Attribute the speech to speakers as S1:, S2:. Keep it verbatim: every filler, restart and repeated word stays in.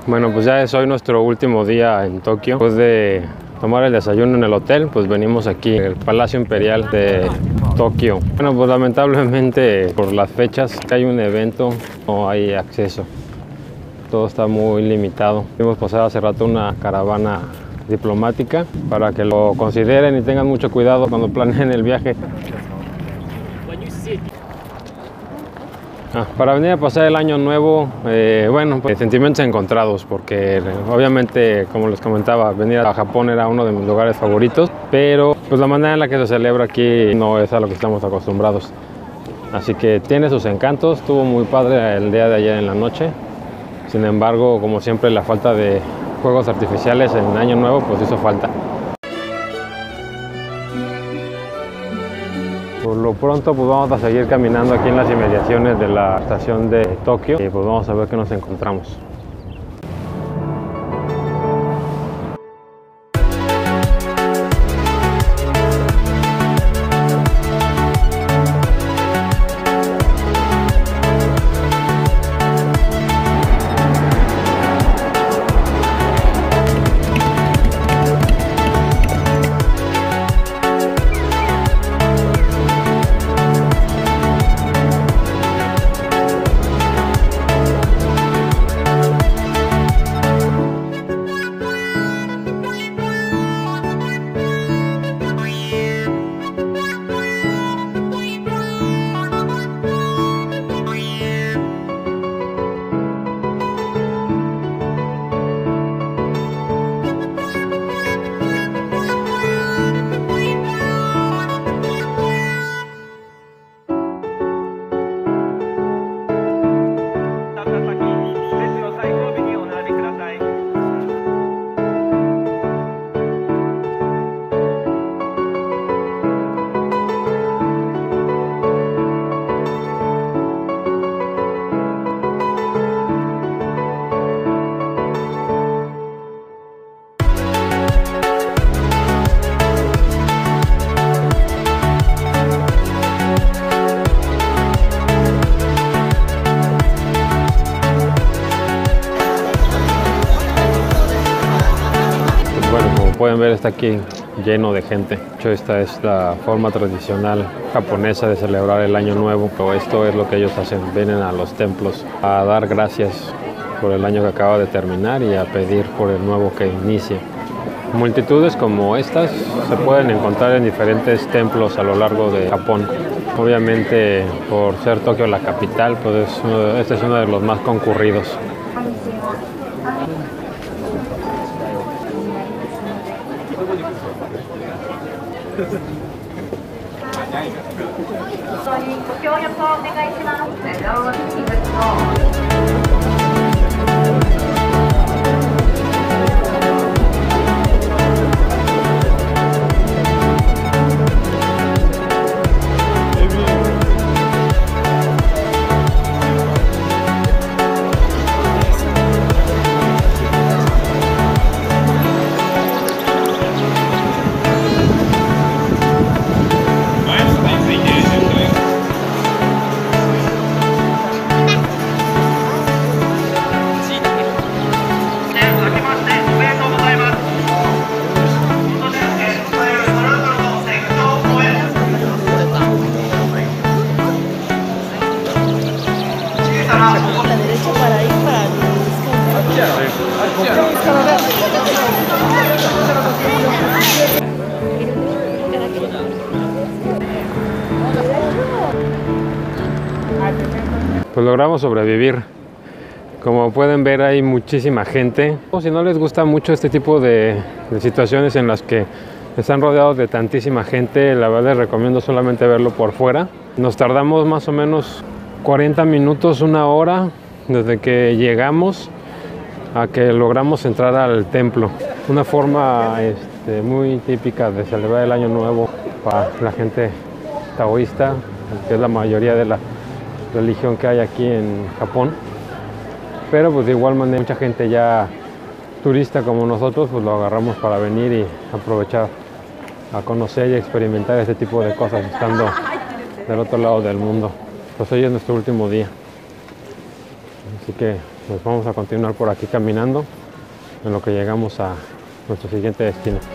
S1: Bueno, pues ya es hoy nuestro último día en Tokio. Después de tomar el desayuno en el hotel, pues venimos aquí al Palacio Imperial de Tokio. Bueno, pues lamentablemente por las fechas hay un evento, no hay acceso. Todo está muy limitado. Vimos pasar hace rato una caravana diplomática para que lo consideren y tengan mucho cuidado cuando planeen el viaje. Ah, para venir a pasar el año nuevo, eh, bueno, pues, sentimientos encontrados, porque obviamente, como les comentaba, venir a Japón era uno de mis lugares favoritos, pero pues la manera en la que se celebra aquí no es a lo que estamos acostumbrados. Así que tiene sus encantos, estuvo muy padre el día de ayer en la noche. Sin embargo, como siempre, la falta de fuegos artificiales en año nuevo pues hizo falta. Por lo pronto pues vamos a seguir caminando aquí en las inmediaciones de la estación de Tokio y pues vamos a ver qué nos encontramos. Pueden ver, está aquí lleno de gente. De hecho, esta es la forma tradicional japonesa de celebrar el año nuevo, pero esto es lo que ellos hacen, vienen a los templos a dar gracias por el año que acaba de terminar y a pedir por el nuevo que inicia. Multitudes como estas se pueden encontrar en diferentes templos a lo largo de Japón. Obviamente, por ser Tokio la capital, pues es uno de, este es uno de los más concurridos. Pues logramos sobrevivir. Como pueden ver, hay muchísima gente. O si no les gusta mucho este tipo de, de situaciones en las que están rodeados de tantísima gente, la verdad les recomiendo solamente verlo por fuera. Nos tardamos más o menos cuarenta minutos, una hora, desde que llegamos a que logramos entrar al templo. Una forma este, muy típica de celebrar el año nuevo para la gente taoísta, que es la mayoría de la religión que hay aquí en Japón. Pero pues de igual manera mucha gente ya turista como nosotros pues lo agarramos para venir y aprovechar a conocer y experimentar este tipo de cosas estando del otro lado del mundo. Pues hoy es nuestro último día, así que pues vamos a continuar por aquí caminando en lo que llegamos a nuestro siguiente destino.